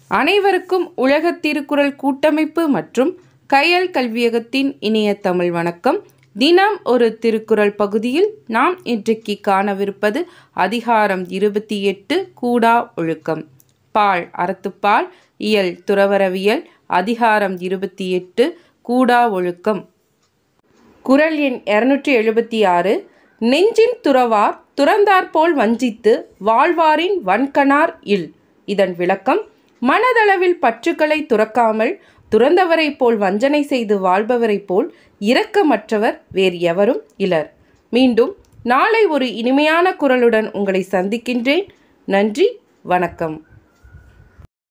அனைவருக்கும் உலகத் திருக்குறள் கூட்டமைப்பு மற்றும் கையல் கல்வியகத்தின் இனிய தமிழ் வணக்கம். தினம் ஒரு திருக்குறள் பகுதியில் நாம் இன்றைக்கு காணவிருப்பது அதிகாரம் 28 கூடா ஒழுக்கம். பால் அறத்துப்பால், இயல் துறவறவியல், அதிகாரம் 28 கூடா ஒழுக்கம். குறள் எண் 276. நெஞ்சின் துறவார் துறந்தாற்போல் வஞ்சித்து வாழ்வாரின் வன்கணார் இல். இதன் விளக்கம்: மனதளவில் பற்றுக்களை துறக்காமல் துறந்தவரைப் போல் வஞ்சனை செய்து வாழ்பவரைப் போல் இரக்கமற்றவர் வேறு எவரும் இலர். மீண்டும் நாளை ஒரு இனிமையான குறளுடன் உங்களை சந்திக்கின்றேன். நன்றி, வணக்கம்.